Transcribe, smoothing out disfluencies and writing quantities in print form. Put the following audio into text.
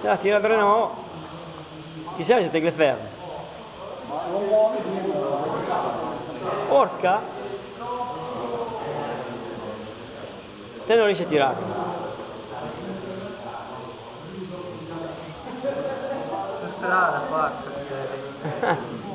Se la tira Renault, chi sei se te le fermi? Porca! Te non riesci a tirare. Strada, porca.